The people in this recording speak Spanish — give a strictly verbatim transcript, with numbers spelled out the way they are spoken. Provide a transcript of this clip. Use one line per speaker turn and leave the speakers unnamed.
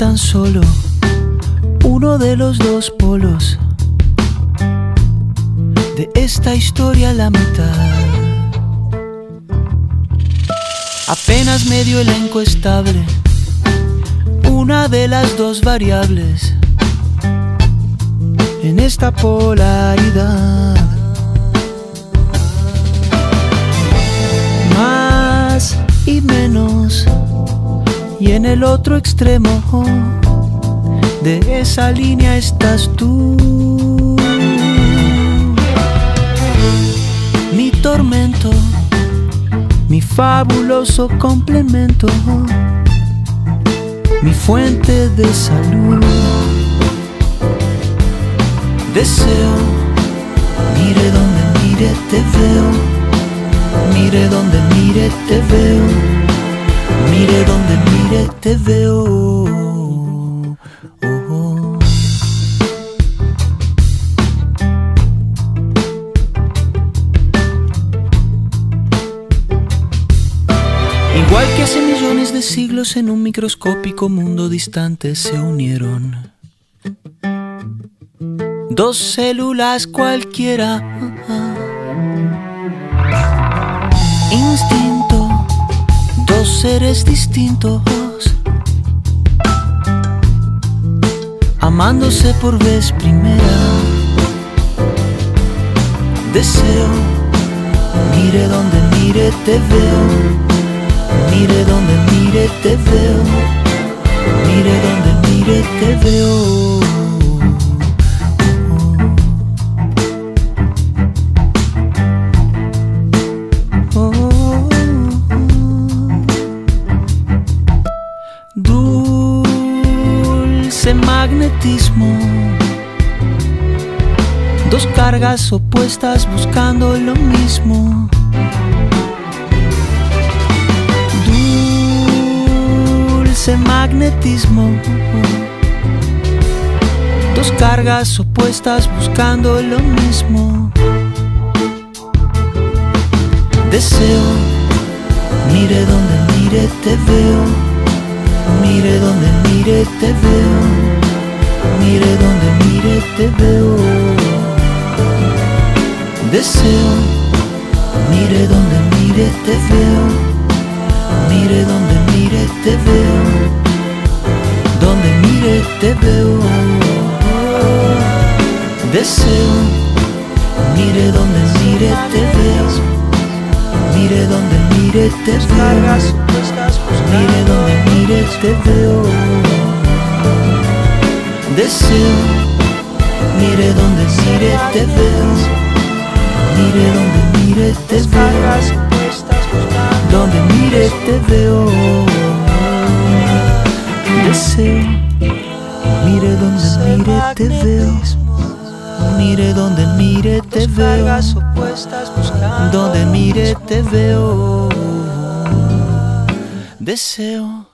tan solo uno de los dos polos de esta historia, la mitad. Apenas medio elenco estable, una de las dos variables en esta polaridad. Más y menos, y en el otro extremo de esa línea estás tú. Mi tormento, mi fabuloso complemento, mi fuente de salud. Deseo, mire donde mire te veo, mire donde mire te veo, mire donde mire te veo. Oh, oh. Igual que hace millones de siglos en un microscópico mundo distante se unieron dos células cualquiera. Instinto, dos seres distintos, amándose por vez primera. Deseo, mire donde mire te veo, mire donde mire te veo, mire donde mire te veo. Dulce magnetismo, dos cargas opuestas buscando lo mismo. Dulce magnetismo, dos cargas opuestas buscando lo mismo. Deseo, mire donde mire te veo, mire donde mire te veo, mire donde mire te veo. Deseo, mire donde mire te veo, mire donde mire te veo, donde mire te veo. Deseo, mire donde mire te veo, mire donde mire te veo, mire donde mire te veo. Deseo, mire donde mire te veo, mire donde mire te veo, donde mire te veo. Deseo, mire donde mire te veo, mire donde mire te veo, donde mire te veo. Deseo.